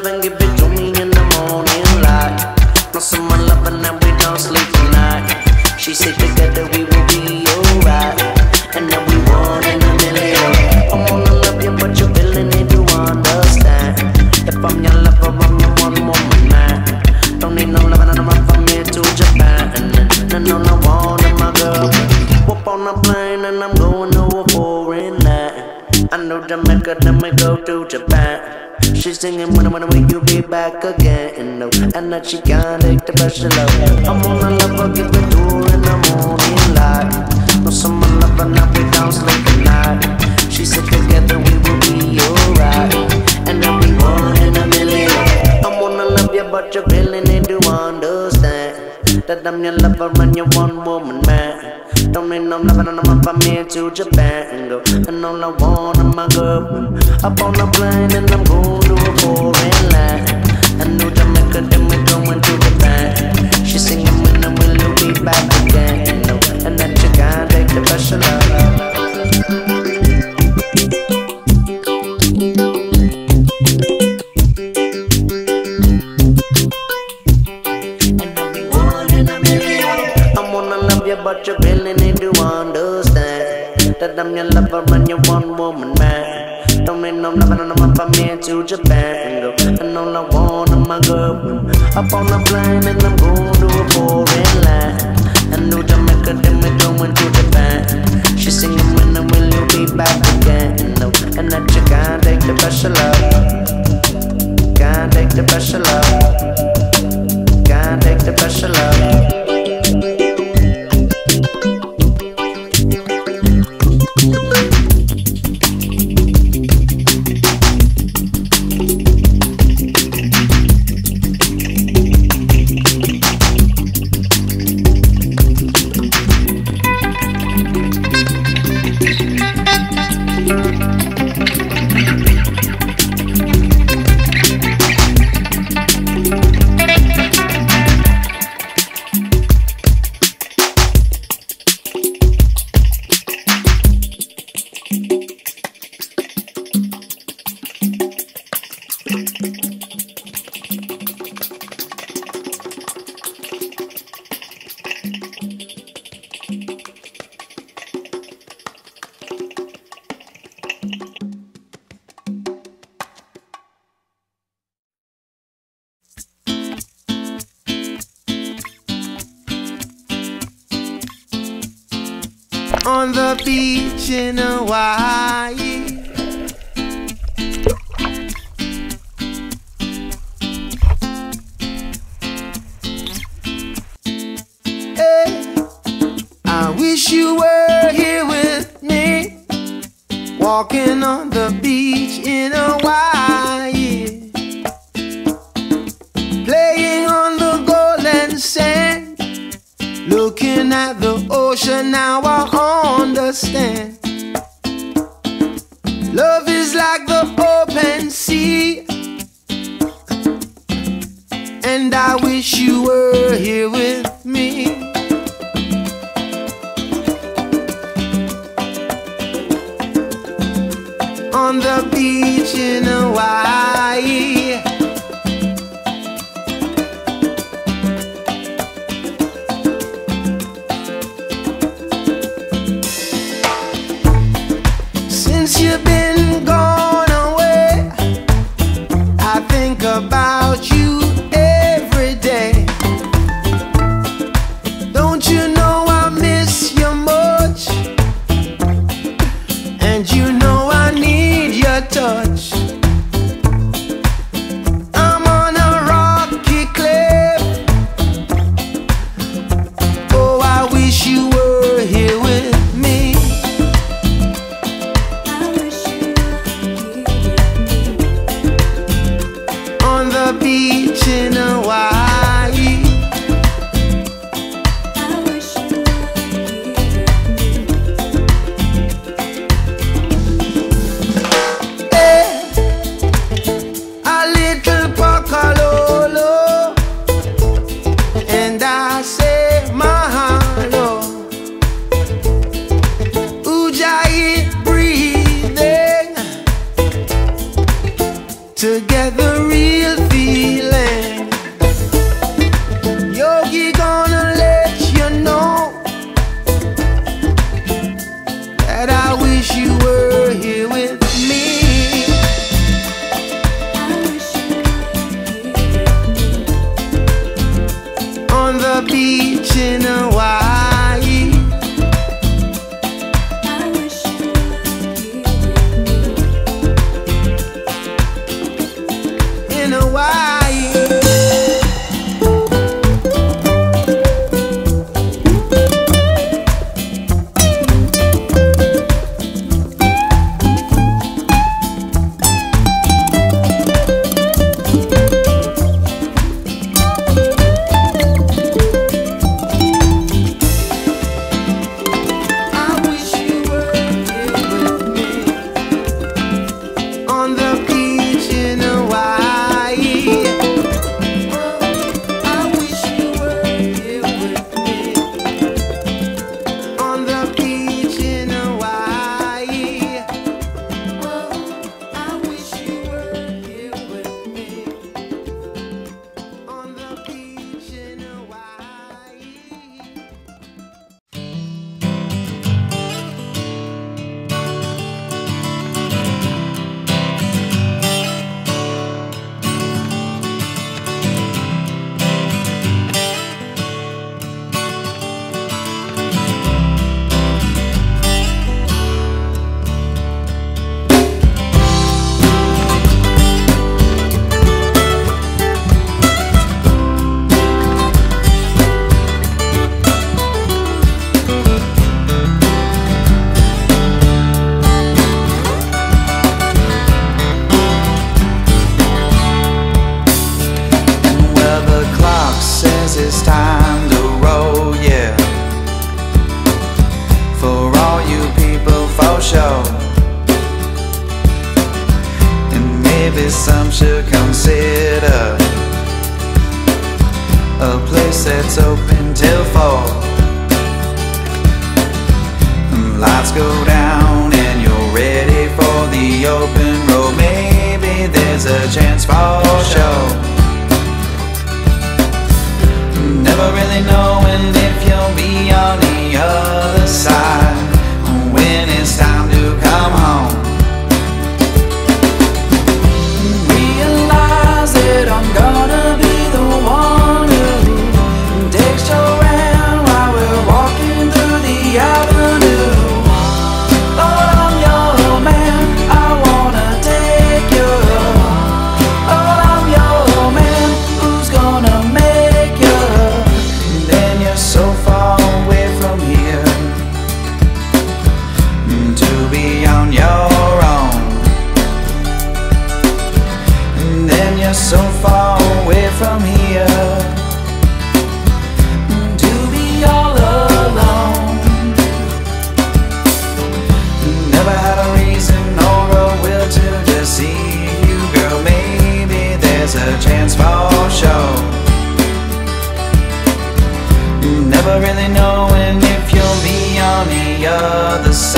love and give it to me in the morning light. No someone loving and we don't sleep tonight. She said together we will be alright, and then we one in a million. I wanna love you but you're feeling it to understand. If I'm your lover, I'm your one woman man. Don't need no loving, I'm from here to Japan. And no one in my girl. Whoop on a plane and I'm going to a foreign land. I know Jamaica, then we go to Japan. She's singing when will you be back again? No, and that she can't take the pressure low. I'm gonna love her, give it to her in the morning light. No summer lover, now we don't sleep tonight. She said together we will be alright, and then we one in a million. I wanna love you but you really need to understand that I'm your lover and you're one woman man. Don't need no loving and I'm from here to Japan. Go. And all I want is my girl. Up on a plane and I'm going to a foreign land. I know Jamaica, then we're going to Japan. She's singing when I will you be back again. No. And that you can't take the pressure love. But you really need to understand that I'm your lover and you're one woman man. Don't need no loving and I'm from here to Japan. Go. And all I want is my girl. Up on a plane and I'm going to a foreign land. I know Jamaica, then we're going to Japan. She's singing when I will you be back again. No. And that you can't take the pressure love. Can't take the pressure love. Can't take the pressure love. On the beach in Hawaii, hey, I wish you were here with me, walking on the beach in Hawaii, playing on the golden sand, looking at the ocean. Now I understand. Love is like the open sea, and I wish you were here with me. On the beach in Hawaii, you've been gone away, I think about you every day. Don't you know I miss you much, and you know I need your touch. I'm on a rocky cliff, oh I wish you were here with me. Beach in Hawaii, I wish you were here. Hey, a little pocololo, and I say mahalo. Ujjayi breathing together. the real feeling. Yogi gonna let you know that I wish you were here with me. On the beach in Hawaii. In Hawaii. It's time to roll, yeah. For all you people, for sure. And maybe some should consider a place that's open till 4. Lights go down and you're ready for the open road. Maybe there's a chance for sure. Never really knowing if you'll be on the other side when it's time to come home. Realize that I'm gonna be the one who takes your hand while we're walking through the avenue. Lord, I'm your man, I wanna take you. Lord, I'm your man, who's gonna make you? So far away from here to be on your own. And then you're so far away from here to be all alone. Never had a reason or a will to deceive you, girl. Maybe there's a chance for sure. Never really knowing if you'll be on the other side.